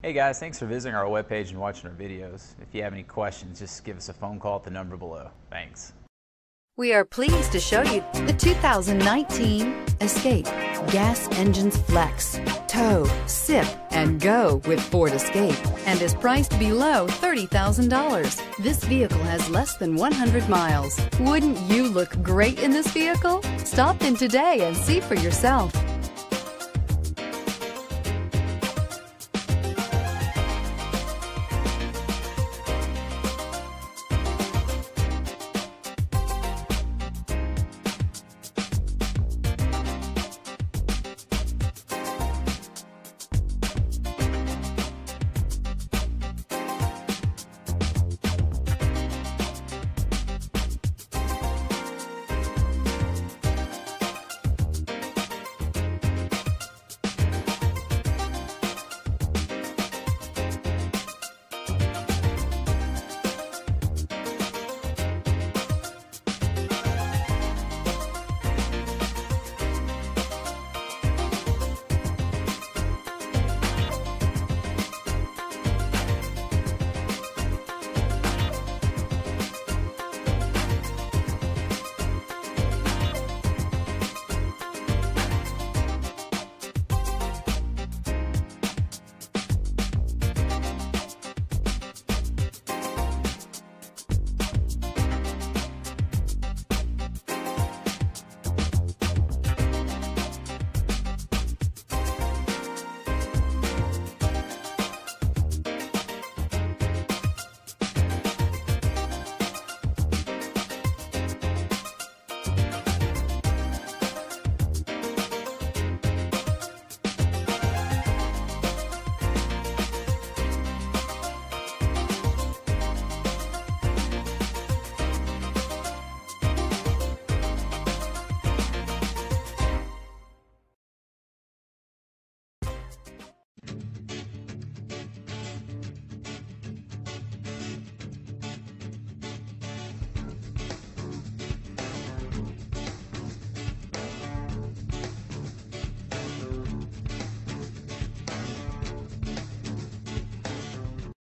Hey guys, thanks for visiting our webpage and watching our videos. If you have any questions, just give us a phone call at the number below. Thanks. We are pleased to show you the 2019 Escape. Gas engines flex, tow, sip, and go with Ford Escape, and is priced below $30,000. This vehicle has less than 100 miles. Wouldn't you look great in this vehicle? Stop in today and see for yourself.